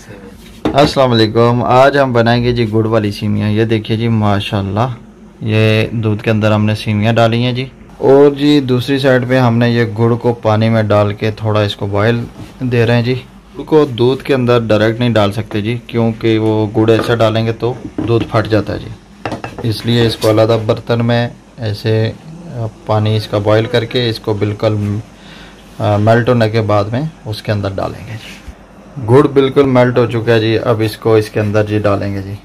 अस्सलाम वालेकुम। आज हम बनाएंगे जी गुड़ वाली सीमियाँ। ये देखिए जी माशाल्लाह, ये दूध के अंदर हमने सीमियाँ डाली हैं जी। और जी दूसरी साइड पे हमने ये गुड़ को पानी में डाल के थोड़ा इसको बॉयल दे रहे हैं जी। गुड़ को दूध के अंदर डायरेक्ट नहीं डाल सकते जी, क्योंकि वो गुड़ ऐसा डालेंगे तो दूध फट जाता है जी। इसलिए इसको अलग बर्तन में ऐसे पानी इसका बॉयल करके इसको बिल्कुल मेल्ट होने के बाद में उसके अंदर डालेंगे जी। गुड़ बिल्कुल मेल्ट हो चुका है जी। अब इसको इसके अंदर जी डालेंगे जी।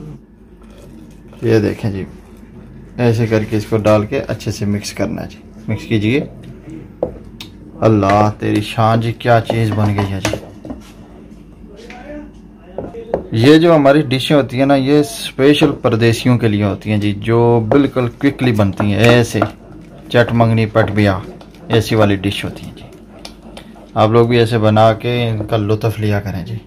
ये देखें जी, ऐसे करके इसको डाल के अच्छे से मिक्स करना है जी। मिक्स कीजिए। अल्लाह तेरी शान जी, क्या चीज़ बन गई है जी। ये जो हमारी डिशें होती हैं ना, ये स्पेशल परदेसियों के लिए होती हैं जी, जो बिल्कुल क्विकली बनती हैं। ऐसे चट मंगनी पट बिया ऐसी वाली डिश होती हैं जी। आप लोग भी ऐसे बना के इनका लुत्फ़ लिया करें जी।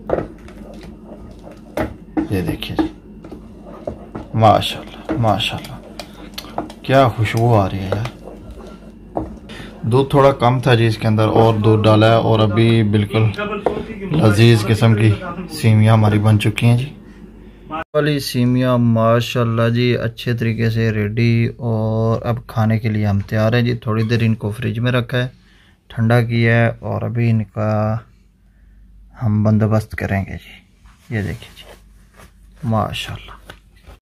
ये देखिए जी, माशाल्लाह माशाल्लाह, क्या खुशबू आ रही है यार। दूध थोड़ा कम था जी इसके अंदर, और दूध डाला है और अभी बिल्कुल लजीज किस्म की सीमियाँ हमारी बन चुकी हैं जी। वाली सीमियाँ माशाल्लाह जी अच्छे तरीके से रेडी, और अब खाने के लिए हम तैयार हैं जी। थोड़ी देर इनको फ्रिज में रखा है, ठंडा किया है, और अभी इनका हम बंदोबस्त करेंगे जी। ये देखिए जी माशाल्लाह।